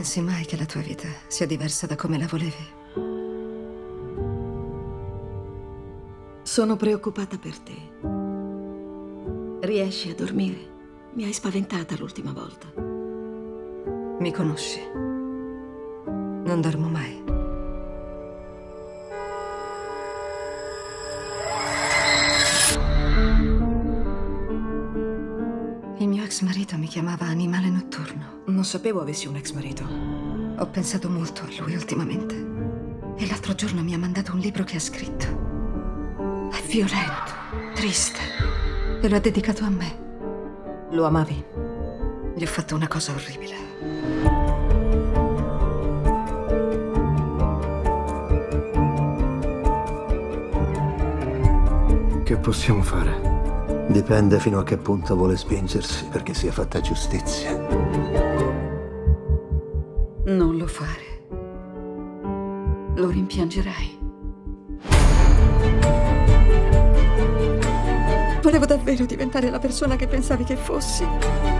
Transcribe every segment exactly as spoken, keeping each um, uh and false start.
pensi mai che la tua vita sia diversa da come la volevi? Sono preoccupata per te. Riesci a dormire? Mi hai spaventata l'ultima volta. Mi conosci? Non dormo mai. Il mio ex marito mi chiamava animale notturno. Non sapevo avessi un ex marito. Ho pensato molto a lui ultimamente. E l'altro giorno mi ha mandato un libro che ha scritto. È violento, triste. E lo ha dedicato a me. Lo amavi? Gli ho fatto una cosa orribile. Che possiamo fare? Dipende fino a che punto vuole spingersi perché sia fatta giustizia. Non lo fare. Lo rimpiangerai. Volevo davvero diventare la persona che pensavi che fossi.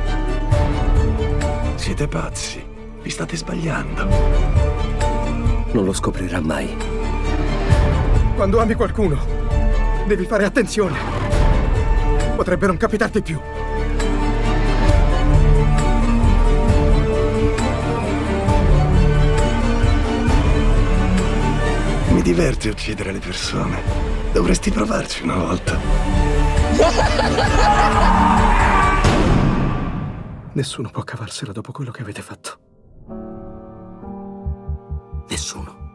Siete pazzi. Vi state sbagliando. Non lo scoprirà mai. Quando ami qualcuno, devi fare attenzione. Potrebbe non capitarti più. Mi diverte uccidere le persone. Dovresti provarci una volta. Nessuno può cavarsela dopo quello che avete fatto. Nessuno.